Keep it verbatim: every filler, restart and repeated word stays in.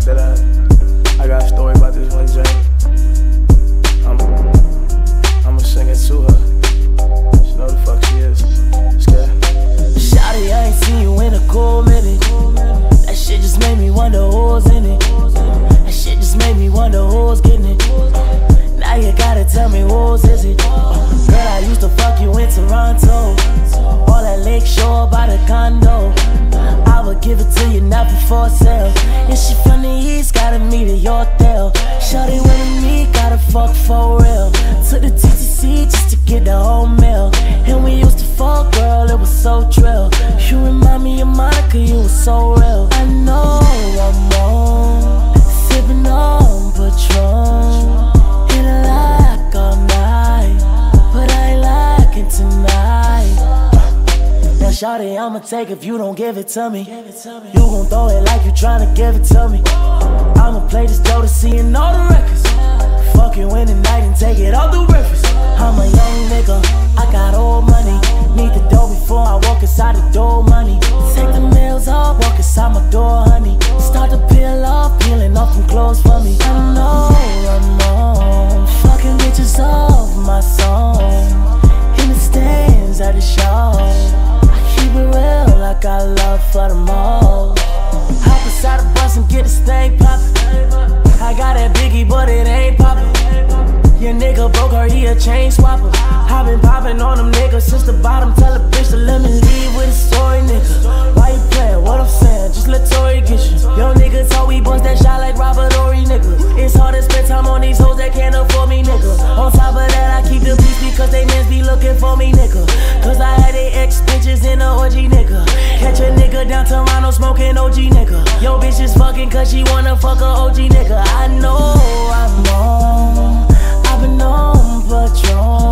that ass. I got a story about this one Jane. I'm, I'ma sing it to her. She know the fuck she is. Scared. Shawty, I ain't seen you in a cool minute. That shit just made me wonder who's in it. That shit just made me wonder who's getting it. Now you gotta tell me whose is it. Girl, I used to fuck you in Toronto. All that lake shore by the condo. I would give it to you, not for sale. And she from the east, gotta meet at your hotel. Shawty with me, gotta fuck for real. Took the T T C just to get the whole meal. And we used to fuck, girl, it was so trill. You remind me of Monica, you was so real. I know I'm on, sipping on Patron. In a lock all night, but I ain't lacking tonight. Now shawty, I'ma take if you don't give it to me. You gon' throw it like you tryna give it to me. I'ma play this dough to see in all the records. Fuck you in the night and take it all through breakfast. I'm a young nigga, I got old money. Need the dough before I walk inside the door, money. Take the nails off, walk inside my door, honey. Start to peel off, peeling off some clothes for me. I know I'm on, fucking bitches off my song. In the stands at the show, I keep it real, I got love for them all. Hop inside the bus and get this thing poppin'. I got that biggie, but it ain't poppin'. Your nigga broke her, he a chain swapper. I been poppin' on them niggas since the bottom. Tell a bitch to let me leave with a story, nigga. Why you playin'? What I'm saying? Just let Tory get you. Yo, nigga told we bust that shot like Robert Ory, nigga. It's hard to spend time on these hoes that can't afford me, nigga. On top of that, I keep the peace because they mans be looking for me, nigga. Cause I had they ex bitches in a orgy, nigga. Catch a nigga down Toronto smoking O G, nigga. Yo, bitch is fucking cause she wanna fuck a O G, nigga. I know I'm on, I've been on Patron.